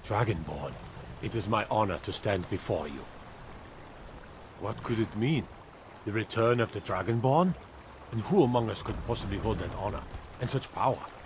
Dragonborn, it is my honor to stand before you. What could it mean? The return of the Dragonborn? And who among us could possibly hold that honor and such power?